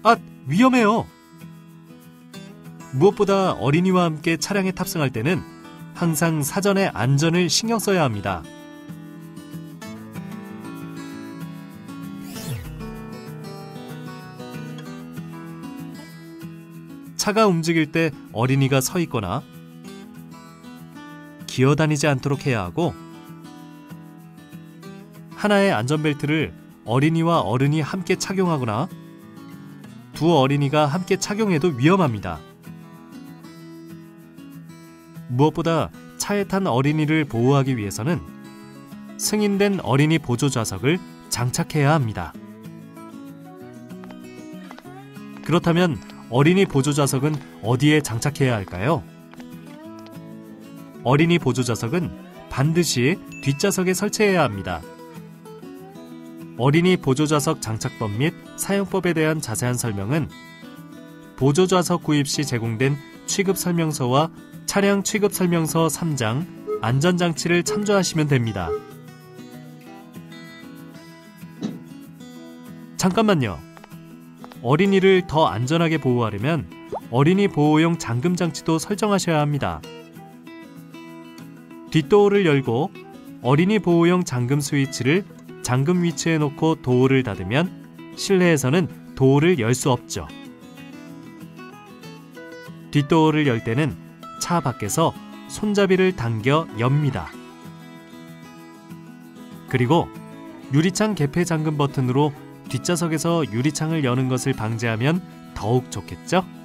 아, 위험해요. 무엇보다 어린이와 함께 차량에 탑승할 때는 항상 사전에 안전을 신경 써야 합니다. 차가 움직일 때 어린이가 서 있거나 기어다니지 않도록 해야 하고, 하나의 안전벨트를 어린이와 어른이 함께 착용하거나 두 어린이가 함께 착용해도 위험합니다. 무엇보다 차에 탄 어린이를 보호하기 위해서는 승인된 어린이 보조 좌석을 장착해야 합니다. 그렇다면 어린이 보조 좌석은 어디에 장착해야 할까요? 어린이 보조 좌석은 반드시 뒷좌석에 설치해야 합니다. 어린이 보조 좌석 장착법 및 사용법에 대한 자세한 설명은 보조 좌석 구입 시 제공된 취급 설명서와 차량 취급 설명서 3장 안전장치를 참조하시면 됩니다. 잠깐만요. 어린이를 더 안전하게 보호하려면 어린이 보호용 잠금 장치도 설정하셔야 합니다. 뒷도어를 열고 어린이 보호용 잠금 스위치를 잠금 위치에 놓고 도어를 닫으면 실내에서는 도어를 열 수 없죠. 뒷도어를 열 때는 차 밖에서 손잡이를 당겨 엽니다. 그리고 유리창 개폐 잠금 버튼으로 뒷좌석에서 유리창을 여는 것을 방지하면 더욱 좋겠죠?